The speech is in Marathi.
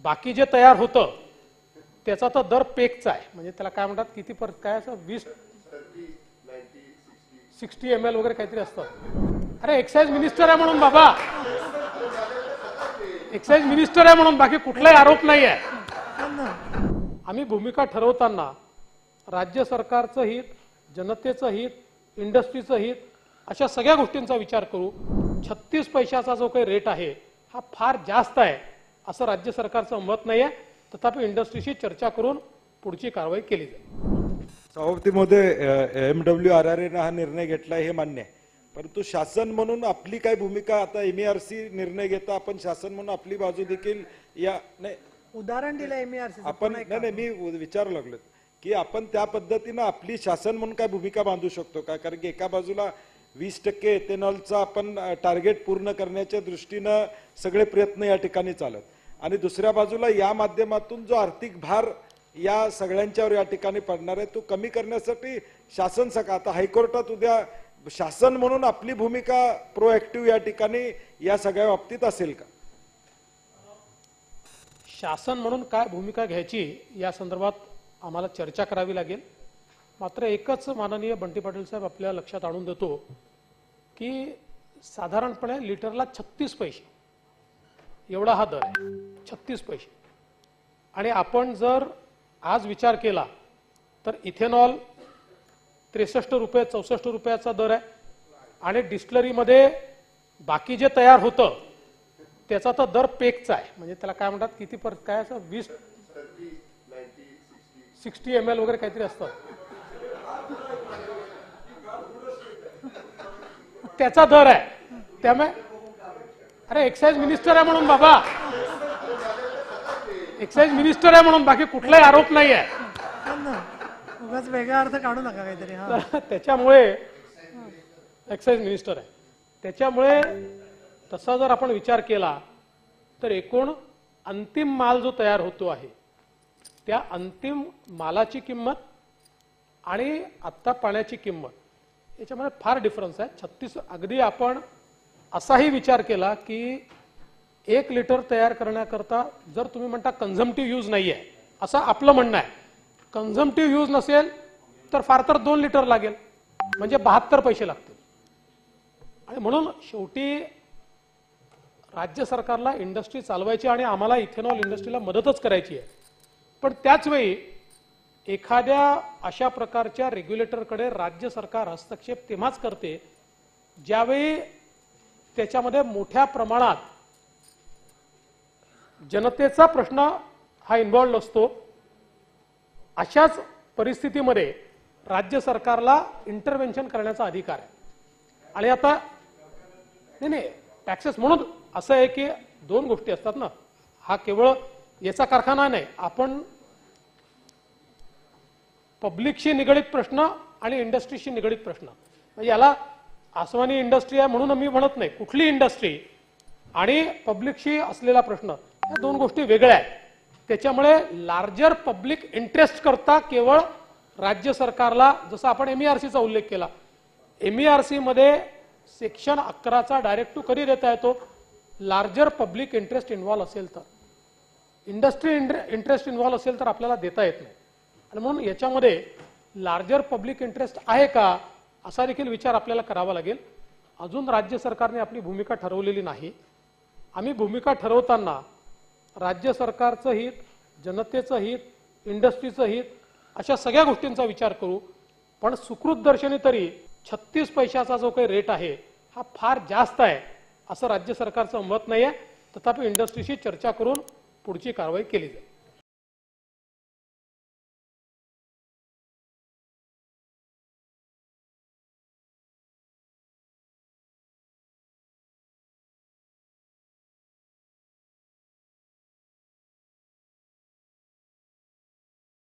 बाकी जे तयार होतं त्याचा तर दर पेकचा आहे, म्हणजे त्याला काय म्हणतात, किती परत काय असं 60 ml वगैरे काहीतरी असतं. अरे एक्साइज मिनिस्टर आहे म्हणून बाबा, एक्साइज मिनिस्टर आहे म्हणून, बाकी कुठलाही आरोप नाही आहे. आम्ही भूमिका ठरवताना राज्य सरकारचं हित, जनतेचं हित, इंडस्ट्रीचं हित अशा सगळ्या गोष्टींचा विचार करू. 36 पैशाचा जो काही रेट आहे हा फार जास्त आहे असं राज्य सरकारचं मत नाही आहे. तथापि इंडस्ट्रीशी चर्चा करून पुढची कारवाई केली जाईल. सभापतीमध्ये MWRRA हा निर्णय घेतला हे मान्य आहे, परंतु शासन म्हणून आपली काय भूमिका, आता MERC निर्णय घेता आपण शासन म्हणून आपली बाजू देखील या नाही उदाहरण दिलं MERC आपण नाही मी विचारू लागलो की आपण त्या पद्धतीनं आपली शासन म्हणून काय भूमिका बांधू शकतो का? कारण की एका बाजूला 20% एथेनॉलचा आपण टार्गेट पूर्ण करण्याच्या दृष्टीनं सगळे प्रयत्न या ठिकाणी चालत, आणि दुसऱ्या बाजूला या माध्यमातून जो आर्थिक भार या सगळ्यांच्यावर या ठिकाणी पडणार आहे तो कमी करण्यासाठी शासन आता हायकोर्टात उद्या शासन म्हणून आपली भूमिका प्रोएक्टिव्ह या ठिकाणी या सगळ्या बाबतीत असेल का? शासन म्हणून काय भूमिका घ्यायची या संदर्भात आम्हाला चर्चा करावी लागेल. मात्र एकच माननीय बंटी पाटील साहेब आपल्या लक्षात आणून देतो की साधारणपणे लिटरला 36 पैसे एवढा हा दर आहे, 36 पैसे. आणि आपण जर आज विचार केला तर इथेनॉल 63 रुपये 64 रुपयाचा दर आहे, आणि डिस्टिलरीमध्ये बाकी जे तयार होतं त्याचा तर दर पेकचा आहे, म्हणजे त्याला काय म्हणतात, किती परत काय असं 60 ml वगैरे काहीतरी असतं, त्याचा दर आहे. त्यामुळे अरे एक्साइज मिनिस्टर आहे म्हणून बाबा, एक्साइज मिनिस्टर आहे म्हणून, बाकी कुठलाही आरोप नाही आहे. उगाच वेगळा अर्थ काढू नका काहीतरी. त्याच्यामुळे एक्साइज मिनिस्टर आहे, त्याच्यामुळे तसा जर आपण विचार केला तर एकूण अंतिम माल जो तयार होतो आहे त्या अंतिम मालाची किंमत आणि आत्ता पाण्याची किंमत याच्यामध्ये फार डिफरन्स आहे. 36 अगदी आपण असाही विचार केला की 1 लिटर तयार करण्याकरता जर तुम्ही म्हणता कन्झम्प्टिव्ह यूज नाही आहे असं आपलं म्हणणं आहे, कन्झम्प्टिव्ह यूज नसेल तर फार तर 2 लिटर लागेल, म्हणजे 72 पैसे लागतील. आणि म्हणून शेवटी राज्य सरकारला इंडस्ट्री चालवायची आणि आम्हाला इथेनॉल इंडस्ट्रीला मदतच करायची आहे. पण त्याच वेळी एखाद्या अशा प्रकारच्या रेग्युलेटरकडे राज्य सरकार हस्तक्षेप तेव्हाच करते ज्यावेळी त्याच्यामध्ये मोठ्या प्रमाणात जनतेचा प्रश्न हा इन्व्हॉल्व असतो. अशाच परिस्थितीमध्ये राज्य सरकारला इंटरव्हेन्शन करण्याचा अधिकार आहे. आणि आता नाही टॅक्सेस म्हणून असं आहे की 2 गोष्टी असतात ना, हा केवळ याचा कारखाना नाही, आपण पब्लिकशी निगडित प्रश्न आणि इंडस्ट्रीशी निगडित प्रश्न, म्हणजे याला आसमानी इंडस्ट्री आहे म्हणून मी म्हणत नाही, कुठली इंडस्ट्री आणि पब्लिकशी असलेला प्रश्न या 2 गोष्टी वेगळ्या आहेत. त्याच्यामुळे लार्जर पब्लिक इंटरेस्ट करता केवळ राज्य सरकारला, जसं आपण MERCचा उल्लेख केला, MERC मध्ये सेक्शन 11चा डायरेक्टिव्ह कधी देता येतो, लार्जर पब्लिक इंटरेस्ट इन्व्हॉल्व असेल तर, इंडस्ट्री इंटरेस्ट इन्व्हॉल्व असेल तर आपल्याला देता येत नाही. आणि म्हणून याच्यामध्ये लार्जर पब्लिक इंटरेस्ट आहे का असा देखील विचार आपल्याला करावा लागेल. अजून राज्य सरकारने आपली भूमिका ठरवलेली नाही. आम्ही भूमिका ठरवताना राज्य सरकारचं हित, जनतेचं हित, इंडस्ट्रीचं हित अशा सगळ्या गोष्टींचा विचार करू. पण सुकृत दर्शनी तरी 36 पैशाचा जो काही रेट आहे हा फार जास्त आहे असं राज्य सरकारचं मत नाही आहे. तथापि इंडस्ट्रीशी चर्चा करून पुढची कारवाई केली जाईल.